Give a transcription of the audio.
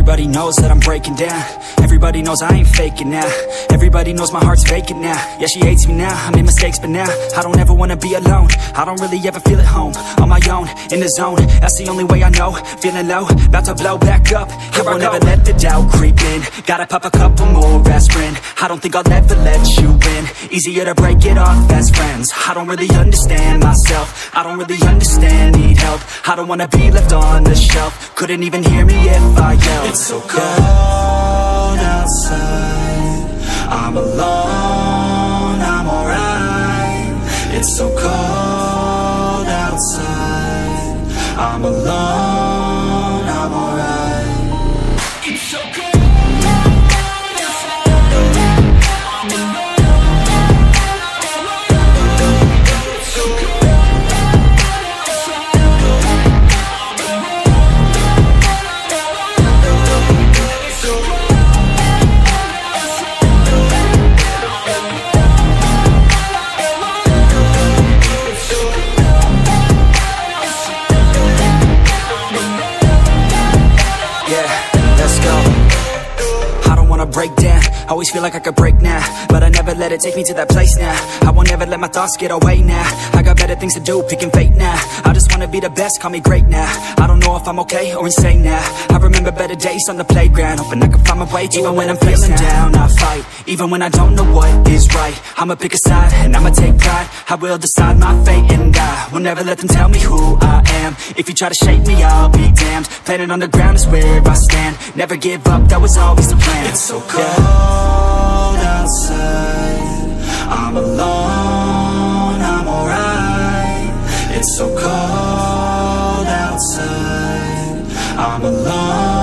Everybody knows that I'm breaking down. Everybody knows I ain't faking now. Everybody knows my heart's vacant now. Yeah, she hates me now, I made mistakes but now I don't ever wanna be alone. I don't really ever feel at home. On my own, in the zone, that's the only way I know. Feeling low, about to blow back up. Here I won't ever let the doubt creep in. Gotta pop a couple more aspirin. I don't think I'll ever let you in. Easier to break it off best friends. I don't really understand myself. I don't really understand, need help. I don't wanna be left on the shelf. Couldn't even hear me if I yelled. It's so cold outside, I'm alone, I'm alright. It's so cold outside, I'm alone, I'm alright. It's so cold. Break down, always feel like I could break now, but I never let it take me to that place now. I won't ever let my thoughts get away now. I got better things to do, picking fate now. I just wanna be the best, call me great now. I don't know if I'm okay or insane now. I remember better days on the playground, hoping I can find my way. Even when I'm feeling down, I fight. Even when I don't know what is right, I'ma pick a side and I'ma take pride. I will decide my fate and I will never let them tell me who I am. If you try to shake me, I'll be damned. Planet on the ground is where I stand. Never give up, that was always the plan. It's so cold outside, I'm alone, I'm alright. It's so cold outside, I'm alone.